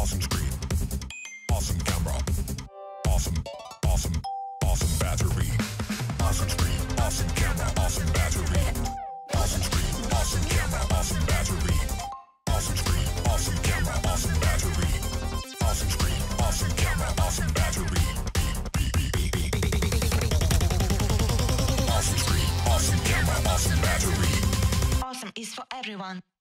awesome screen, awesome camera, awesome, awesome, awesome battery. Awesome screen, awesome camera, awesome battery. Awesome screen, awesome camera, awesome battery. Awesome screen, awesome camera, awesome battery. Awesome screen, awesome camera, awesome battery. Awesome screen, awesome camera, awesome battery. Awesome is for everyone.